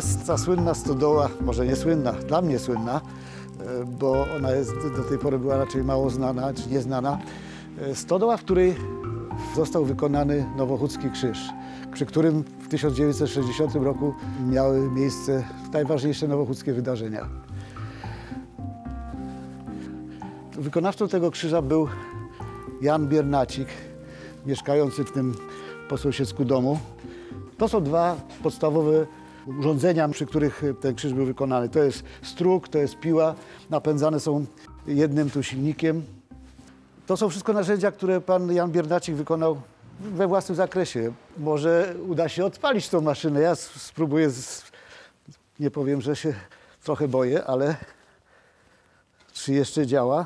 jest ta słynna stodoła, może nie słynna, dla mnie słynna, bo ona do tej pory była raczej mało znana, czy nieznana. Stodoła, w której został wykonany Nowochódzki Krzyż, przy którym w 1960 roku miały miejsce najważniejsze nowochódzkie wydarzenia. Wykonawcą tego krzyża był Jan Biernacik, mieszkający w tym po sąsiedzku domu. To są dwa podstawowe urządzenia, przy których ten krzyż był wykonany. To jest struk, to jest piła, napędzane są jednym tu silnikiem. To są wszystko narzędzia, które pan Jan Biernacik wykonał we własnym zakresie. Może uda się odpalić tą maszynę. Ja spróbuję, nie powiem, że się trochę boję, ale czy jeszcze działa?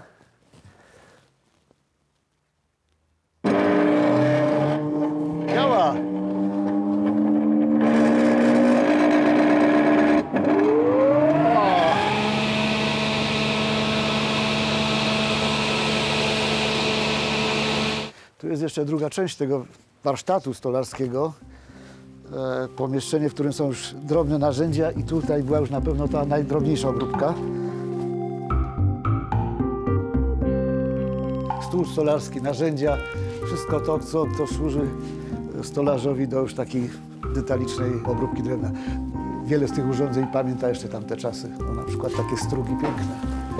Działa! Tu jest jeszcze druga część tego warsztatu stolarskiego. Pomieszczenie, w którym są już drobne narzędzia i tutaj była już na pewno ta najdrobniejsza obróbka. Stół stolarski, narzędzia, wszystko to, co służy stolarzowi do już takiej detalicznej obróbki drewna. Wiele z tych urządzeń pamięta jeszcze tamte czasy. No, na przykład takie strugi piękne.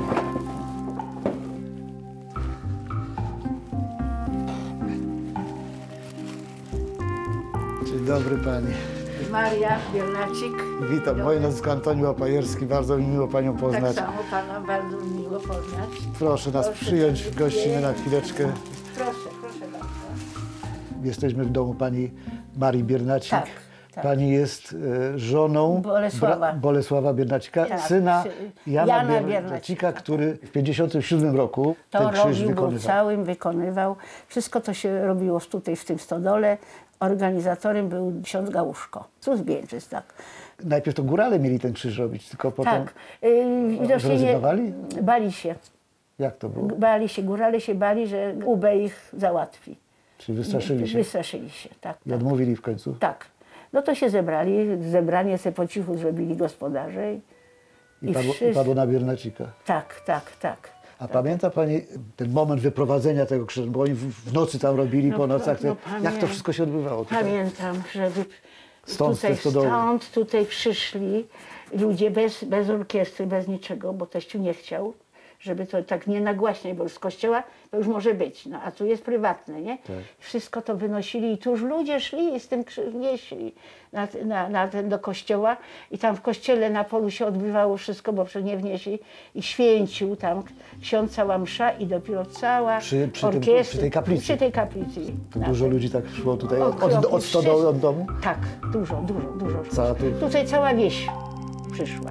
Dzień dobry pani. Maria Biernacik. Witam, moje nazwisko Antoni Łapajerski, bardzo mi miło panią poznać. Tak samo pana bardzo miło poznać. Proszę nas przyjąć w gościnę na chwileczkę. Proszę, proszę bardzo. Jesteśmy w domu pani Marii Biernacik. Tak, tak. Pani jest żoną Bolesława Biernacika, Tak, syna Jana Biernacika, Biernacika, który w 1957 roku To ten krzyż robił, wykonywał. był całym, wykonywał. Wszystko to się robiło tutaj w tym stodole. Organizatorem był ksiądz Gałuszko, z Bięczyc, tak. Najpierw to górale mieli ten krzyż robić, tylko potem Tak, widocznie nie, zrezygnowali? bali się. Jak to było? Bali się, górale się bali, że UB ich załatwi. Czyli wystraszyli się Wystraszyli się, tak. i odmówili w końcu? Tak. No to się zebrali, zebranie sobie po cichu zrobili gospodarze. I padło na Biernacika. Tak, tak, tak. A pamięta pani ten moment wyprowadzenia tego krzyża? Bo oni w nocy tam robili, po nocach. Jak to wszystko się odbywało tutaj? Pamiętam, że Stąd tutaj przyszli ludzie bez orkiestry, bez niczego, bo teściu nie chciał, żeby to tak nie nagłaśniać, bo już z kościoła to już może być, no, a tu jest prywatne, nie? Tak. Wszystko to wynosili i tu już ludzie szli i z tym nieśli do kościoła i tam w kościele na polu się odbywało wszystko, bo nie wnieśli i święcił tam ksiądz, cała msza i dopiero cała orkiestra. Przy tej kaplicy? Przy tej kaplicy. To dużo ludzi tak szło tutaj od stodoły, od domu? Tak, dużo. Cała Tutaj cała wieś przyszła.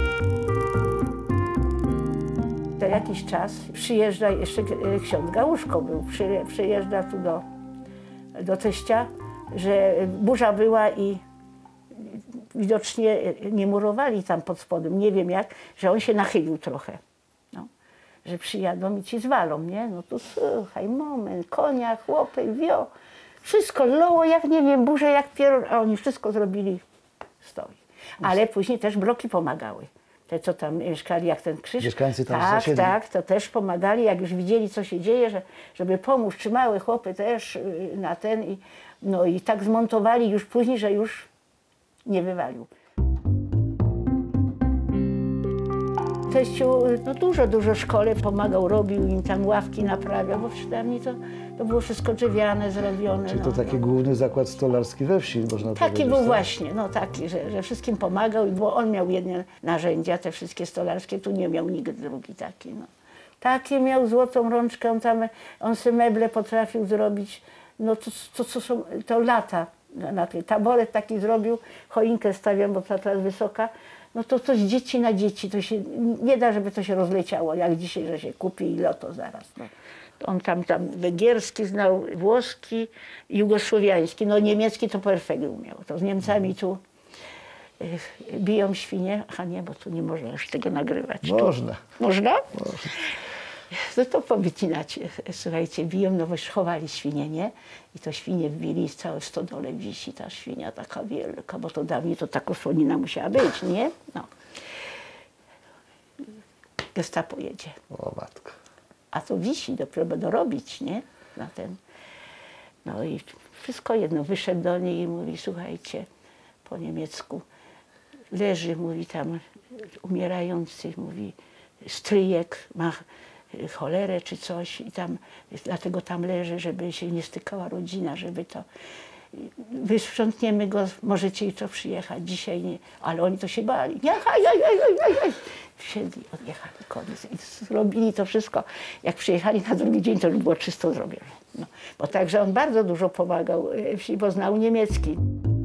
Za jakiś czas przyjeżdża, jeszcze ksiądz Gałuszko był, przyjeżdża tu do teścia, że burza była i widocznie nie murowali tam pod spodem, nie wiem jak, że on się nachylił trochę. No, że przyjadą i ci zwalą, nie? No to słuchaj, moment, konia, chłopy, wio, wszystko loło jak, nie wiem, burze jak piorun, a oni wszystko zrobili, stoi. Ale później też bloki pomagały. Te, co tam mieszkali, jak ten krzyż. Mieszkańcy tam tak, tak, to też pomagali, jak już widzieli, co się dzieje, żeby pomóc, trzymały chłopy też na ten. No i tak zmontowali już później, że już nie wywalił. Teściu no dużo szkole pomagał, robił im tam ławki naprawiał, bo przynajmniej to było wszystko drewniane, zrobione. Czyli to taki główny zakład stolarski we wsi, można powiedzieć. Taki był właśnie, no taki, że wszystkim pomagał, bo on miał jedne narzędzia, te wszystkie stolarskie, tu nie miał nikt drugi taki. No. Takie miał złotą rączkę, on sobie meble potrafił zrobić, no to lata. Taboret taki zrobił, choinkę stawiam, bo ta teraz wysoka. No to z dzieci na dzieci, to się nie da, żeby to się rozleciało, jak dzisiaj, że się kupi i loto zaraz. No. On tam węgierski znał, włoski, jugosłowiański, no niemiecki to perfekt umiał. To z Niemcami tu biją świnie, a nie, bo tu nie można już tego nagrywać. Można. Można? Można. No to powycinacie. Słuchajcie, biją, no bo chowali świnie, nie? I to świnie wbili, całe w stodole wisi ta świnia taka wielka, bo to dawniej to taka słonina musiała być, nie? No. Gestapo jedzie. O matko. A to wisi, dopiero będą robić, nie? Na ten. No i wszystko jedno. Wyszedł do niej i mówi, słuchajcie, po niemiecku, leży, mówi tam, umierający, mówi, stryjek, ma cholerę czy coś i tam, dlatego tam leży, żeby się nie stykała rodzina, żeby to, wysprzątniemy go, możecie jutro przyjechać, dzisiaj nie, ale oni to się bali. Wsiedli, odjechali, koniec. I zrobili to wszystko. Jak przyjechali na drugi dzień, to już było czysto zrobione. No, bo także on bardzo dużo pomagał wsi, bo znał niemiecki.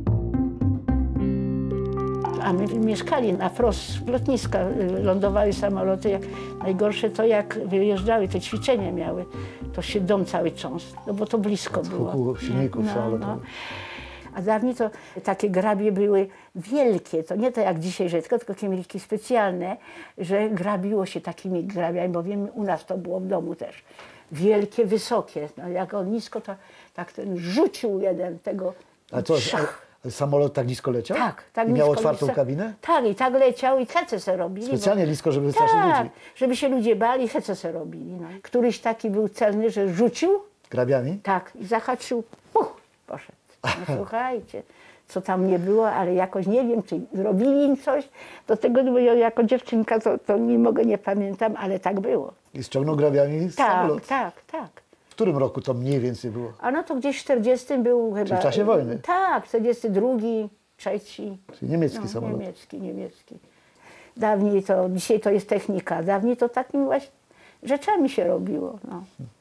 A my mieszkali na wprost lotniska, lądowały samoloty. Jak najgorsze to, jak wyjeżdżały, te ćwiczenia miały, to się dom cały trząsł, no bo to blisko było. Huku silników samolotowych. A dawniej to takie grabie były wielkie, to nie to jak dzisiaj rzadko, tylko kiemriki specjalne, że grabiło się takimi grabiami, bo wiem, u nas to było w domu też. Wielkie, wysokie. No, jak on nisko, to tak ten rzucił jeden tego. A co, samolot tak nisko leciał? Tak, tak I miał nisko otwartą leciał. kabinę? Tak, i tak leciał i hece se robili. Specjalnie nisko, żeby straszyć Tak, ludzi. żeby się ludzie bali, hece se robili. No. Któryś taki był celny, że rzucił, Grabiami? tak, i zahaczył, puch, poszedł. No słuchajcie, co tam nie było, ale jakoś nie wiem, czy zrobili im coś. Do tego ja jako dziewczynka to nie mogę, nie pamiętam, ale tak było. I ściągnął grabiami z samolot. Tak, tak. W którym roku to mniej więcej było? A no to gdzieś w 40 był chyba. Czyli w czasie wojny? Tak, 42, 3. Czyli niemiecki samolot. Niemiecki. Dawniej to, dzisiaj to jest technika, dawniej to takim właśnie rzeczami się robiło. No.